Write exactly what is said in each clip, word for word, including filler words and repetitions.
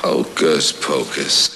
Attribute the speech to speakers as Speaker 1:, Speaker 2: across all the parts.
Speaker 1: Hocus pocus.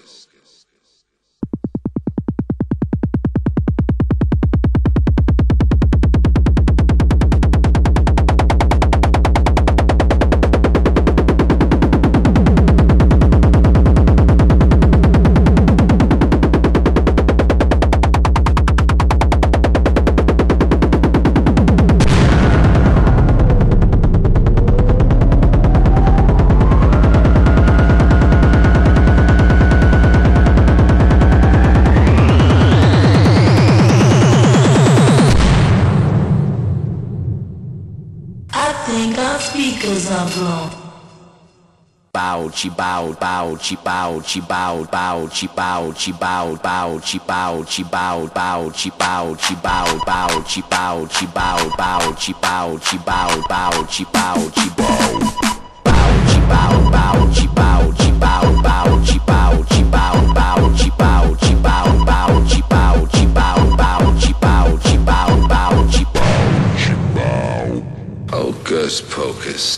Speaker 2: Speakers are blown.
Speaker 3: Bow, chi bow, bow, chi bow, chi bow, bow, chi bow, chi bow, bow, chi bow, chi bow, bow, chi bow, chi bow, bow, chi bow, chi bow, bow, chi bow, chi bow, bow, chi bow, chi bow, bow, chi bow, bow, chi bow, chi bow, bow, chi bow, chi bow, bow, chi bow, chi bow, bow, chi bow, chi bow, bow, chi bow, chi bow, bow, chi bow, chi bow.
Speaker 1: Hocus pocus.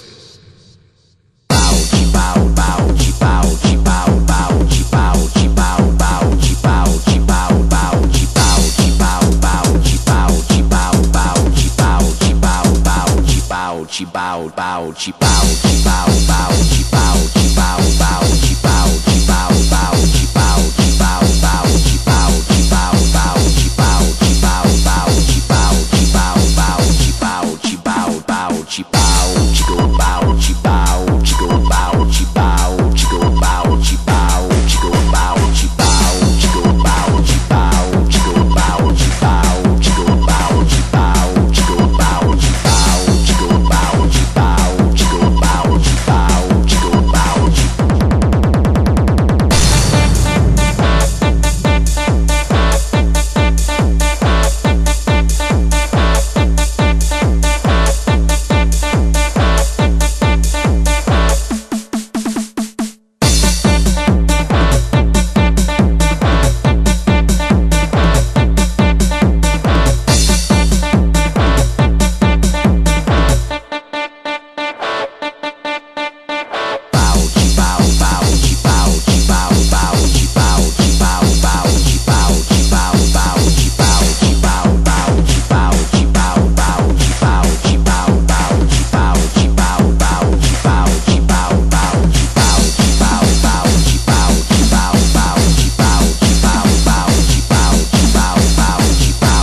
Speaker 3: Chi bow bow chi bow chi bow bow chi bow chi bow bow chi bow chi bow bow chi bow chi bow bow chi bow chi bow bow chi bow chi bow bow chi bow chi bow bow chi bow chi bow bow chi bow chi go bow chi bow chi go bow chi bow chi go bow chi bow chi go bow chi bow chi go bow chi bow chi go bow chi bow chi go bow chi bow chi go bow chi bow chi go bow chi bow chi go bow chi bow chi go bow chi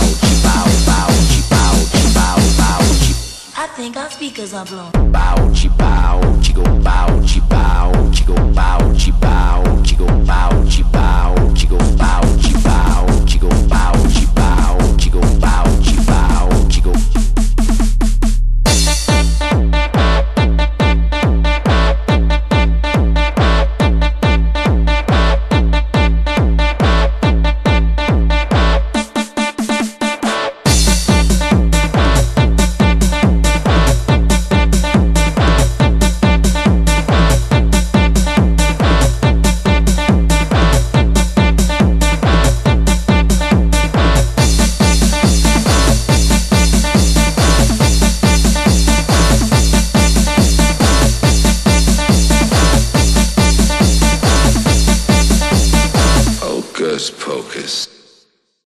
Speaker 2: I think our speakers are blown.
Speaker 3: bow chi